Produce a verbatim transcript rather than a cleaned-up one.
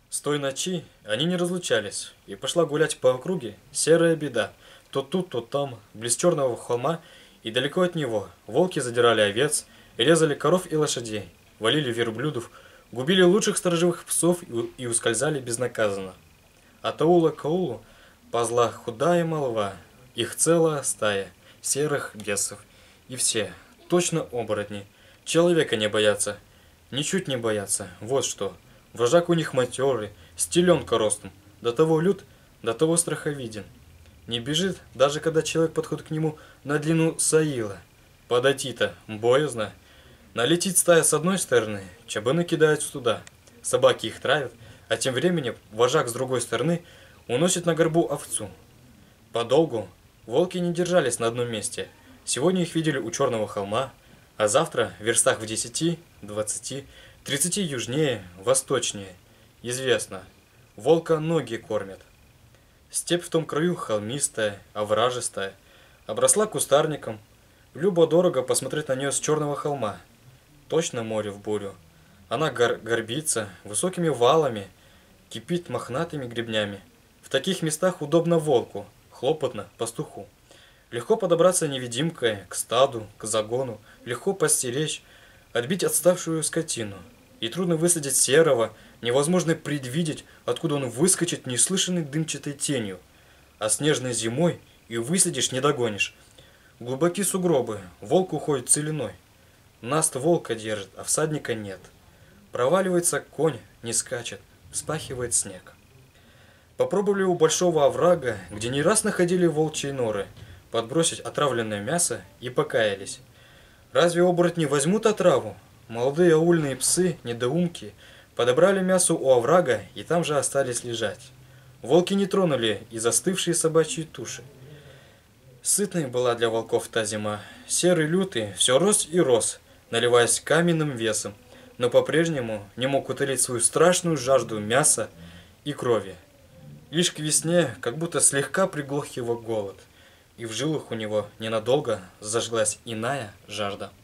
С той ночи они не разлучались, и пошла гулять по округе серая беда. То тут, то там, близ черного холма, и далеко от него волки задирали овец, резали коров и лошадей, валили верблюдов, губили лучших сторожевых псов и, и ускользали безнаказанно. От аула к аулу ползла худая молва, их целая стая серых бесов, и все, точно оборотни, человека не боятся, ничуть не боятся, вот что. Вожак у них матерый, с теленка ростом, до того лют, до того страховиден. Не бежит, даже когда человек подходит к нему на длину саила. Подойти-то боязно. Налетит стая с одной стороны, чабаны кидаются туда, собаки их травят, а тем временем вожак с другой стороны уносит на горбу овцу. Подолгу волки не держались на одном месте. Сегодня их видели у черного холма, а завтра в верстах в десяти, двадцати, тридцати южнее, восточнее. Известно, волка ноги кормят. Степь в том краю холмистая, овражистая, обросла кустарником. Любо-дорого посмотреть на нее с черного холма. Точно море в бурю. Она гор горбится высокими валами, кипит мохнатыми гребнями. В таких местах удобно волку, хлопотно пастуху. Легко подобраться невидимкой к стаду, к загону, легко постеречь, отбить отставшую скотину. И трудно выследить серого, невозможно предвидеть, откуда он выскочит неслышанной дымчатой тенью. А снежной зимой и выследишь, не догонишь. Глубоки сугробы, волк уходит целиной. Наст волка держит, а всадника нет. Проваливается конь, не скачет, вспахивает снег. Попробовали у большого оврага, где не раз находили волчьи норы, подбросить отравленное мясо и покаялись. Разве оборотни возьмут отраву? Молодые аульные псы, недоумки, подобрали мясо у оврага и там же остались лежать. Волки не тронули и застывшие собачьи туши. Сытной была для волков та зима. Серый лютый все рос и рос, наливаясь каменным весом, но по-прежнему не мог утолить свою страшную жажду мяса и крови. Лишь к весне как будто слегка приглох его голод, и в жилах у него ненадолго зажглась иная жажда.